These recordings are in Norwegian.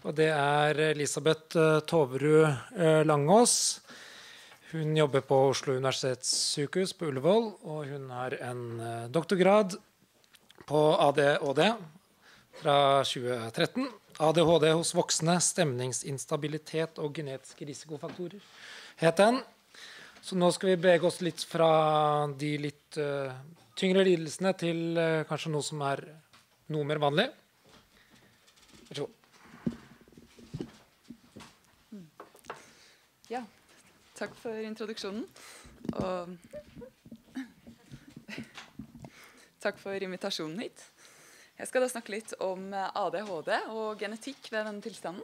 Og det Elisabeth Toverud Langås. Hun jobber på Oslo universitetssykehus på Ullevål, og hun har en doktorgrad på ADHD fra 2013. ADHD hos voksne, stemningsinstabilitet og genetiske risikofaktorer, het den. Så nå skal vi bevege oss litt fra de litt tyngre lidelsene til kanskje noe som noe mer vanlig. Vær så god. Ja, takk for introduksjonen. Og takk for invitasjonen hit. Jeg skal da snakke litt om ADHD og genetikk ved denne tilstanden.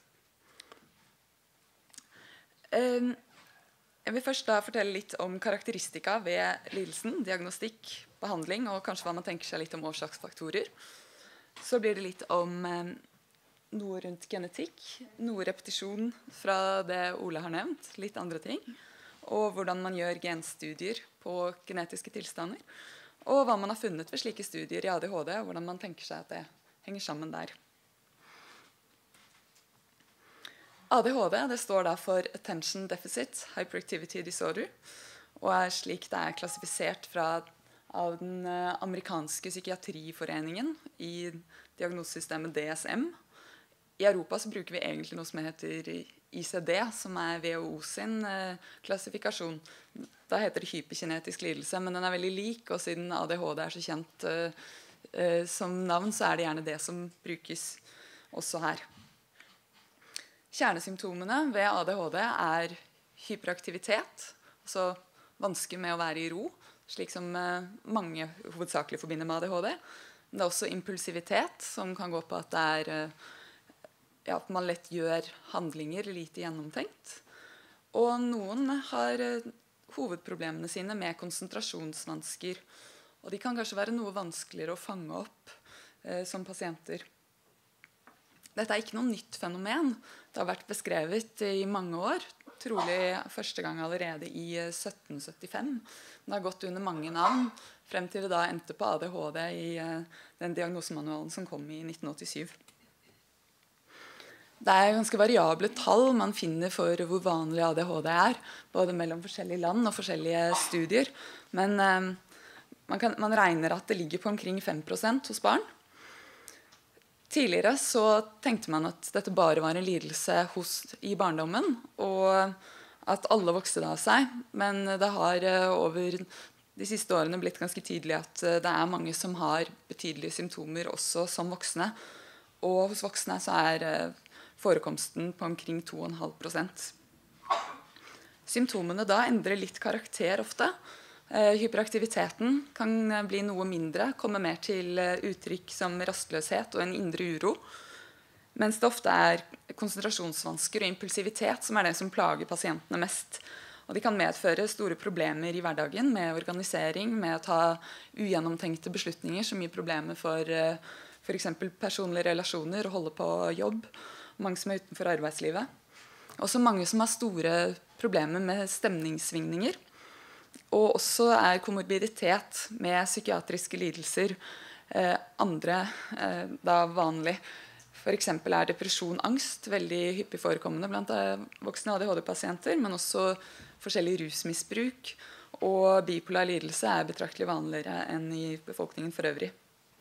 Jeg vil først da fortelle litt om karakteristika ved lidelsen, diagnostikk, behandling, og kanskje hva man tenker seg litt om årsaksfaktorer. Så blir det litt om noe rundt genetikk, noe repetisjon fra det Ole har nevnt, litt andre ting, og hvordan man gjør genstudier på genetiske tilstander, og hva man har funnet ved slike studier i ADHD, og hvordan man tenker seg at det henger sammen der. ADHD det står da for Attention Deficit Hyperactivity Disorder, og slik det klassifisert av den amerikanske psykiatriforeningen i diagnosesystemet DSM. I Europa så bruker vi egentlig noe som heter ICD, som WHO sin klassifikasjon. Da heter det hyperkinetisk lidelse, men den veldig lik, og siden ADHD så kjent som navn, så det gjerne det som brukes også her. Kjernesymptomene ved ADHD hyperaktivitet, altså vansker med å være i ro, slik som mange hovedsakelig forbinder med ADHD. Det også impulsivitet, som kan gå på at det at man lett gjør handlinger lite gjennomtenkt. Og noen har hovedproblemene sine med konsentrasjonsvansker. Og de kan kanskje være noe vanskeligere å fange opp som pasienter. Dette ikke noe nytt fenomen. Det har vært beskrevet i mange år. Trolig første gang allerede i 1775. Det har gått under mange navn, frem til det da endte på ADHD i den diagnosemanualen som kom i 1987. Det ganske variable tall man finner for hvor vanlig ADHD både mellom forskjellige land og forskjellige studier. Men man regner at det ligger på omkring 5% hos barn. Tidligere så tenkte man at dette bare var en lidelse i barndommen, og at alle vokste av seg. Men det har over de siste årene blitt ganske tydelig at det mange som har betydelige symptomer også som voksne. Og hos voksne så forekomsten på omkring 2,5%. Symptomene da endrer litt karakter ofte. Hyperaktiviteten kan bli noe mindre, komme mer til uttrykk som rastløshet og en indre uro, mens det ofte konsentrasjonsvansker og impulsivitet som det som plager pasientene mest. Og de kan medføre store problemer i hverdagen med organisering, med å ta ugjennomtenkte beslutninger som gir problemer for eksempel personlige relasjoner og holde på jobb. Mange som utenfor arbeidslivet. Også mange som har store problemer med stemningssvingninger. Og også komorbiditet med psykiatriske lidelser andre da vanlig. For eksempel depresjon, angst veldig hyppig forekommende blant voksne ADHD-pasienter, men også forskjellig rusmisbruk og bipolar lidelse betraktelig vanligere enn i befolkningen for øvrig.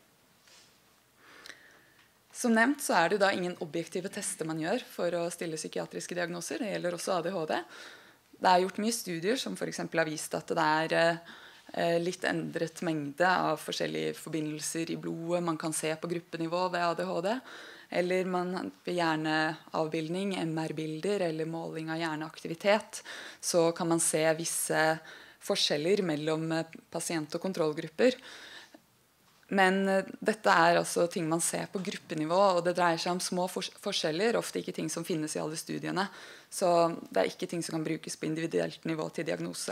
Som nevnt så det da ingen objektive tester man gjør for å stille psykiatriske diagnoser. Det gjelder også ADHD. Det gjort mye studier som for eksempel har vist at det litt endret mengde av forskjellige forbindelser i blodet. Man kan se på gruppenivå ved ADHD. Eller man ved hjerneavbildning, MR-bilder eller måling av hjerneaktivitet. Så kan man se visse forskjeller mellom pasient- og kontrollgrupper. Men dette altså ting man ser på gruppenivå, og det dreier seg om små forskjeller, ofte ikke ting som finnes i alle studiene. Så det ikke ting som kan brukes på individuelt nivå til diagnose.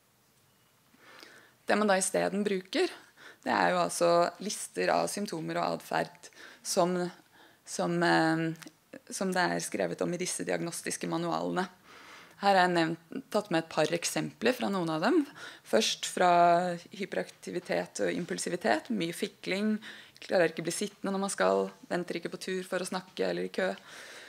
Det man da i stedet bruker, det jo altså lister av symptomer og adferd som det skrevet om i disse diagnostiske manualene. Her jeg tatt med et par eksempler fra noen av dem. Først fra hyperaktivitet og impulsivitet, mye fikling, klarer ikke å bli sittende når man skal, venter ikke på tur for å snakke eller i kø.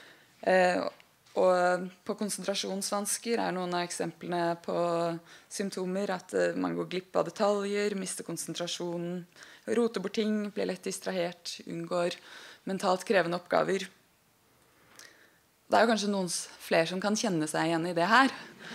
Og på konsentrasjonsvansker noen av eksemplene på symptomer at man går glipp av detaljer, mister konsentrasjonen, roter bort ting, blir lett distrahert, unngår mentalt krevende oppgaver. Det jo kanskje noen flere som kan kjenne seg igjen i det her.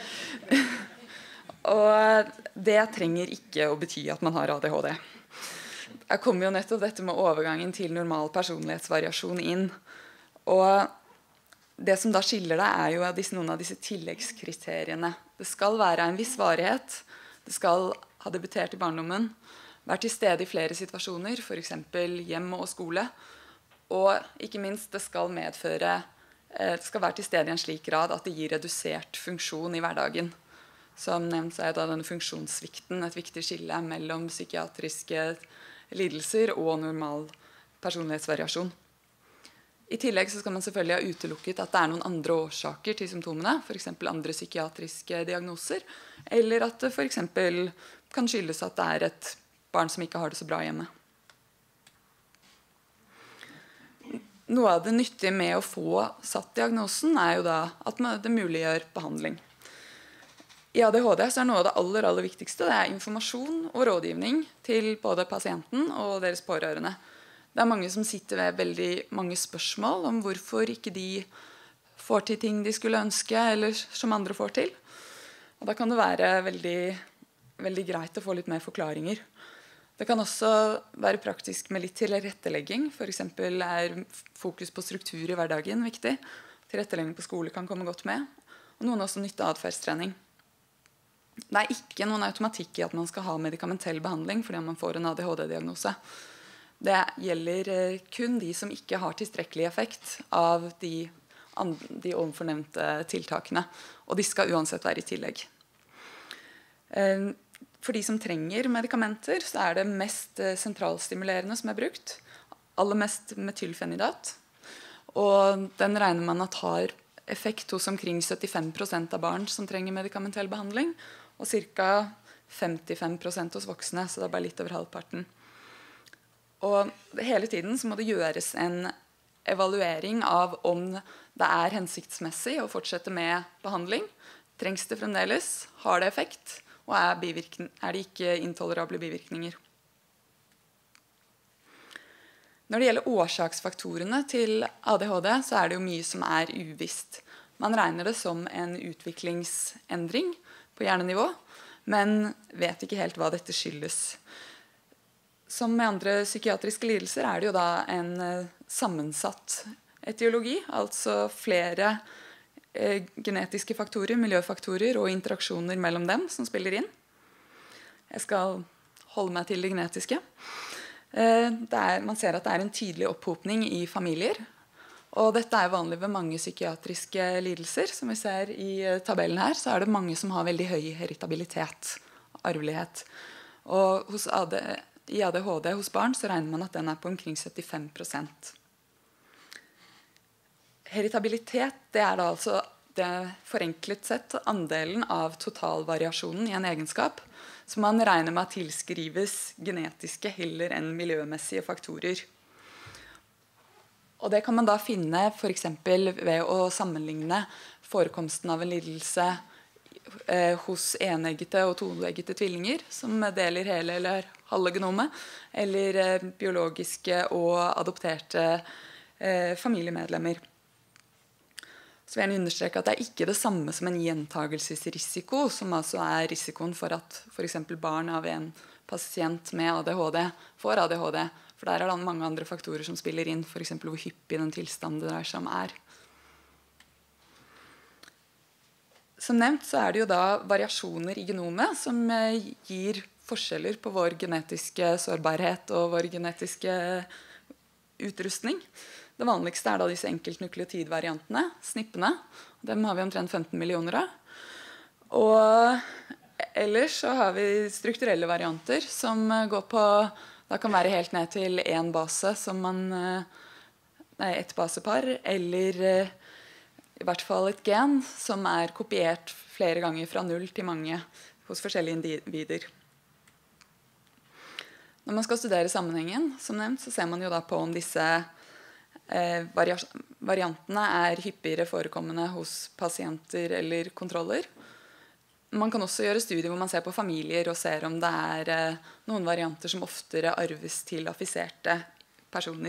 Og det trenger ikke å bety at man har ADHD. Jeg kommer jo nettopp dette med overgangen til normal personlighetsvariasjon inn. Og det som da skiller det jo noen av disse tilleggskriteriene. Det skal være en viss varighet. Det skal ha debutert i barndommen. Være til stede i flere situasjoner, for eksempel hjem og skole. Og ikke minst, det skal være til stede i en slik grad at det gir redusert funksjon i hverdagen. Som nevnt så da denne funksjonssvikten et viktig skille mellom psykiatriske lidelser og normal personlighetsvariasjon. I tillegg så skal man selvfølgelig ha utelukket at det noen andre årsaker til symptomene, for eksempel andre psykiatriske diagnoser, eller at det for eksempel kan skyldes at det et barn som ikke har det så bra hjemme. Noe av det nyttige med å få satt diagnosen jo da at det muliggjør behandling. I ADHD så noe av det aller viktigste det informasjon og rådgivning til både pasienten og deres pårørende. Det mange som sitter ved veldig mange spørsmål om hvorfor ikke de får til ting de skulle ønske, eller som andre får til. Og da kan det være veldig greit å få litt mer forklaringer. Det kan også være praktisk med litt tilrettelegging. For eksempel fokus på struktur i hverdagen viktig. Tilrettelegging på skole kan komme godt med. Og noen også nytte atferdstrening. Det ikke noen automatikk i at man skal ha medikamentell behandling fordi man får en ADHD-diagnose. Det gjelder kun de som ikke har tilstrekkelig effekt av de ovenfornevnte tiltakene. Og de skal uansett være i tillegg. For de som trenger medikamenter, så det mest sentralstimulerende som brukt. Aller mest metylfenidat. Og den regner man at har effekt hos omkring 75% av barn som trenger medikamentell behandling, og ca. 55% hos voksne, så det bare litt over halvparten. Og hele tiden så må det gjøres en evaluering av om det hensiktsmessig å fortsette med behandling. Trengs det fremdeles? Har det effekt? Og det ikke intolerable bivirkninger? Når det gjelder årsaksfaktorene til ADHD, så det jo mye som uvisst. Man regner det som en utviklingsendring på hjernenivå, men vet ikke helt hva dette skyldes. Som med andre psykiatriske lidelser det jo da en sammensatt etiologi, altså flere genetiske faktorer, miljøfaktorer og interaksjoner mellom dem som spiller inn. Jeg skal holde meg til det genetiske. Man ser at det en tydelig opphopning i familier. Og dette vanlig ved mange psykiatriske lidelser. Som vi ser i tabellen her, så det mange som har veldig høy heritabilitet, arvelighet. Og i ADHD hos barn så regner man at den på omkring 75%. Heritabilitet det da altså det forenklet sett andelen av totalvariasjonen i en egenskap som man regner med at tilskrives genetiske heller enn miljømessige faktorer. Og det kan man da finne for eksempel ved å sammenligne forekomsten av en lidelse hos eneggete og toeggete tvillinger som deler hele eller halve genomet, eller biologiske og adopterte familiemedlemmer. Så vil jeg understreke at det ikke det samme som en gjentagelsesrisiko, som altså risikoen for at for eksempel barn av en pasient med ADHD får ADHD. For der det mange andre faktorer som spiller inn, for eksempel hvor hyppig den tilstanden det der som Som nevnt så det jo da variasjoner i genomet som gir forskjeller på vår genetiske sårbarhet og vår genetiske utrustning. Det vanligste da disse enkeltnukleotidvariantene, snippene. Dem har vi omtrent 15 millioner av. Og ellers så har vi strukturelle varianter som går på, da kan være helt ned til en base som et basepar, eller i hvert fall et gen som kopiert flere ganger fra 0 til mange hos forskjellige individer. Når man skal studere sammenhengen, som nevnt, så ser man jo da på om disse variantene er hyppigere forekommende hos pasienter eller kontroller. Man kan også gjøre studier hvor man ser på familier og ser om det er noen varianter som oftere arves til affiserte personer.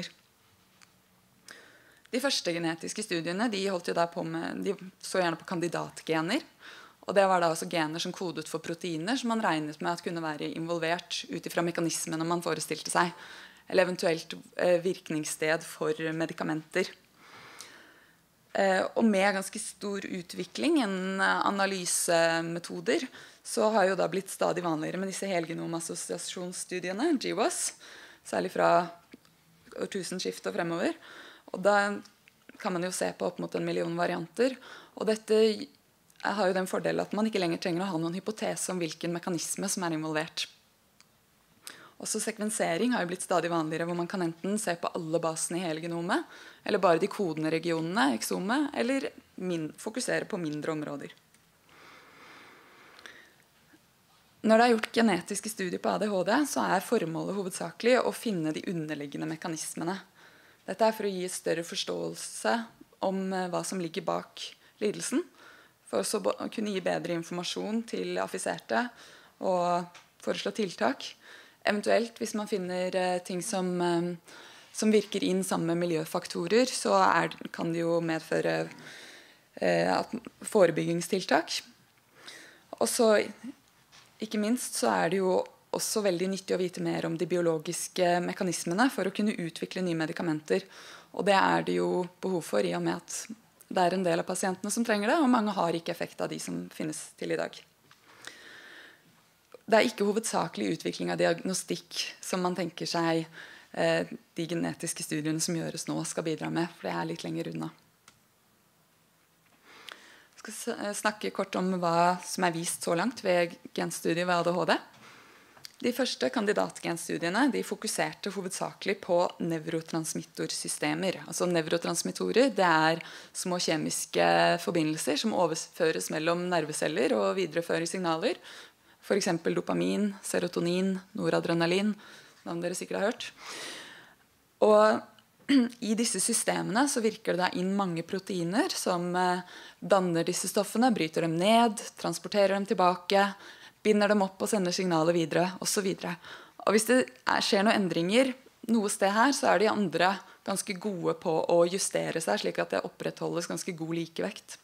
De første genetiske studiene de så gjerne på kandidatgener. Og det var da også gener som kodet for proteiner som man regnet med at kunne være involvert ut ifra mekanismene man forestilte seg, eller eventuelt virkningssted for medikamenter. Og med ganske stor utvikling innen analysemetoder så har jo da blitt stadig vanligere med disse helgenomassosiasjonsstudiene, GWAS, særlig fra årtusenskiftet og fremover. Og da kan man jo se på opp mot 1 million varianter. Og dette har jo den fordelen at man ikke lenger trenger å ha noen hypotese om hvilken mekanisme som er involvert. Også sekvensering har jo blitt stadig vanligere, hvor man kan enten se på alle basene i hele genomet, eller bare de kodende regionene, eksomet, eller fokusere på mindre områder. Når det er gjort genetiske studier på ADHD, så er formålet hovedsakelig å finne de underliggende mekanismene. Dette er for å gi større forståelse om hva som ligger bak lidelsen, for å kunne gi bedre informasjon til affiserte og foreslå tiltak. Eventuelt, hvis man finner ting som virker inn sammen med miljøfaktorer, så kan det jo medføre forebyggingstiltak. Og så, ikke minst, så er det jo også veldig nyttig å vite mer om de biologiske mekanismene for å kunne utvikle nye medikamenter. Og det er det jo behov for i og med at det er en del av pasientene som trenger det, og mange har ikke effekt av de som finnes til i dag. Det er ikke hovedsakelig utvikling av diagnostikk som man tenker seg de genetiske studiene som gjøres nå skal bidra med, for det er litt lenger unna. Jeg skal snakke kort om hva som er vist så langt ved genstudier ved ADHD. De første kandidatgenstudiene de fokuserte hovedsakelig på nevrotransmittorsystemer. Altså nevrotransmittorer det er små kjemiske forbindelser som overføres mellom nerveceller og viderefører signaler. For eksempel dopamin, serotonin, noradrenalin, som dere sikkert har hørt. Og i disse systemene så virker det da inn mange proteiner som danner disse stoffene, bryter dem ned, transporterer dem tilbake, binder dem opp og sender signaler videre, og så videre. Og hvis det skjer noen endringer noe sted her, så er de andre ganske gode på å justere seg, slik at det opprettholdes ganske god likevekt.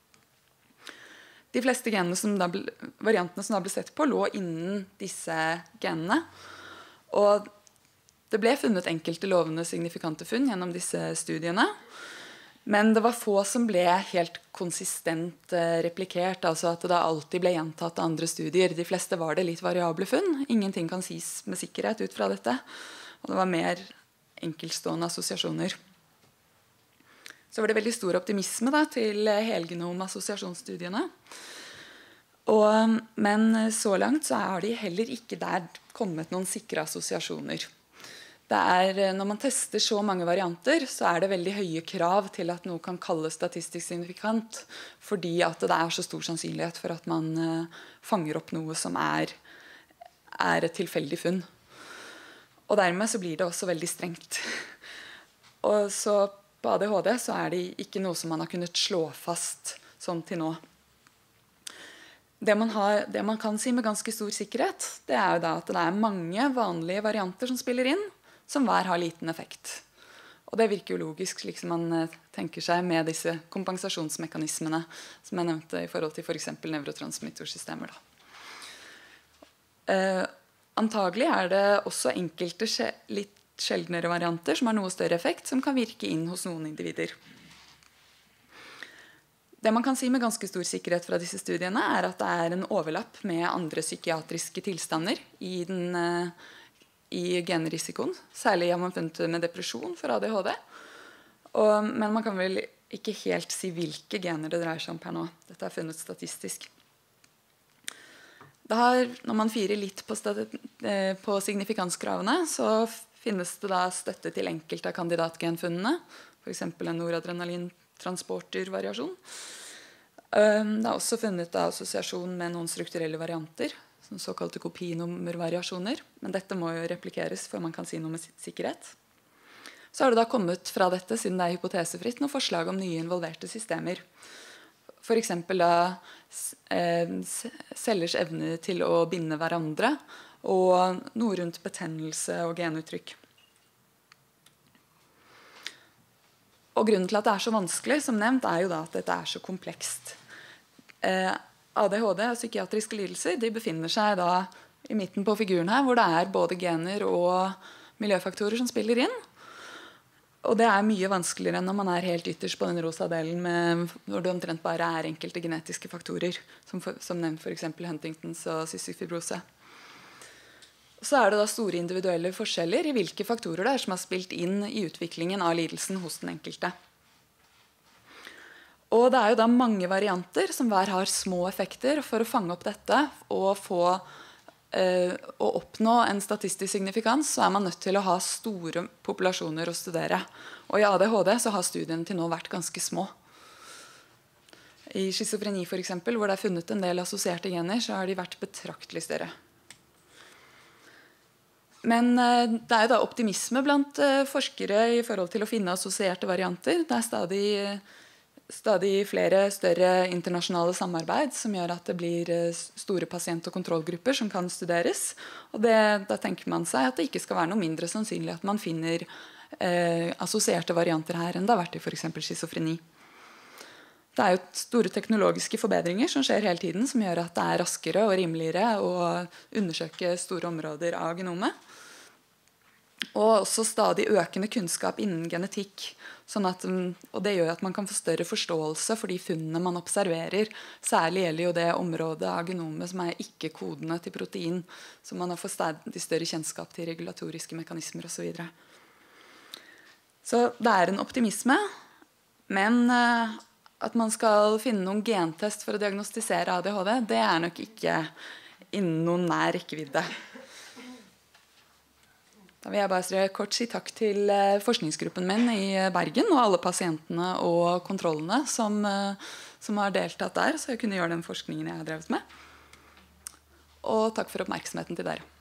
De fleste variantene som da ble sett på, lå innen disse genene. Og det ble funnet enkelte lovende signifikante funn gjennom disse studiene. Men det var få som ble helt konsistent replikert, altså at det alltid ble gjentatt av andre studier. De fleste var det litt variable funn. Ingenting kan sies med sikkerhet ut fra dette. Og det var mer enkeltstående assosiasjoner. Så var det veldig stor optimisme da, til helgenom-assosiasjonsstudiene. Men så langt så har de heller ikke der kommet noen sikre assosiasjoner. Når man tester så mange varianter, så er det veldig høye krav til at noe kan kalles statistisk signifikant, fordi at det er så stor sannsynlighet for at man fanger opp noe som er et tilfeldig funn. Og dermed så blir det også veldig strengt. Og så på ADHD så er det ikke noe som man har kunnet slå fast sånn til nå. Det man kan si med ganske stor sikkerhet, det er jo da at det er mange vanlige varianter som spiller inn, som hver har liten effekt. Og det virker jo logisk, slik som man tenker seg med disse kompensasjonsmekanismene som jeg nevnte i forhold til for eksempel nevrotransmittorsystemer. Antagelig er det også enkelte litt sjeldnere varianter som har noe større effekt, som kan virke inn hos noen individer. Det man kan si med ganske stor sikkerhet fra disse studiene, er at det er en overlapp med andre psykiatriske tilstander i genrisikoen. Særlig har man funnet med depresjon for ADHD. Men man kan vel ikke helt si hvilke gener det dreier seg om per nå. Dette er funnet statistisk. Når man firer litt på signifikansskravene, så finnes det da støtte til enkelte av kandidatgenfunnene, for eksempel en noradrenalin-transportervariasjon. Det er også funnet assosiasjon med noen strukturelle varianter, såkalte kopinummervariasjoner. Men dette må jo replikeres før man kan si noe med sikkerhet. Så har det da kommet fra dette, siden det hypotesefritt, noen forslag om nye involverte systemer. For eksempel da cellers evne til å binde hverandre, og noe rundt betennelse og genuttrykk. Og grunnen til at det er så vanskelig, som nevnt, er jo da at dette er så komplekst. ADHD og psykiatriske lidelser de befinner seg da i midten på figuren her, hvor det er både gener og miljøfaktorer som spiller inn. Og det er mye vanskeligere enn når man er helt ytterst på den rosa delen, hvor det omtrent bare er enkelte genetiske faktorer, som nevnt for eksempel Huntingtons og cystisk fibrose. Så er det da store individuelle forskjeller i hvilke faktorer det er som har spilt inn i utviklingen av lidelsen hos den enkelte. Og det er jo da mange varianter som hver har små effekter. For å fange opp dette og å oppnå en statistisk signifikans, så er man nødt til å ha store populasjoner å studere. Og i ADHD så har studiene til nå vært ganske små. I schizofreni for eksempel, hvor det er funnet en del assosierte gener, så har de vært betraktelig større. Men det er jo da optimisme blant forskere i forhold til å finne assosierte varianter. Det er stadig flere større internasjonale samarbeid som gjør at det blir store pasient- og kontrollgrupper som kan studeres. Og da tenker man seg at det ikke skal være noe mindre sannsynlig at man finner assosierte varianter her enn det har vært i for eksempel schizofreni. Det er jo store teknologiske forbedringer som skjer hele tiden, som gjør at det er raskere og rimeligere å undersøke store områder av genomet. Og også stadig økende kunnskap innen genetikk. Og det gjør at man kan få større forståelse for de funnene man observerer. Særlig gjelder jo det området av genomet som er ikke-kodende til protein. Så man har fått stadig større kjennskap til regulatoriske mekanismer osv. Så det er en optimisme. Men at man skal finne noen gentest for å diagnostisere ADHD, det er nok ikke innen noen nær rekkevidde. Da vil jeg bare kort si takk til forskningsgruppen min i Bergen og alle pasientene og kontrollene som har deltatt der, så jeg kunne gjøre den forskningen jeg har drevet med. Og takk for oppmerksomheten til dere.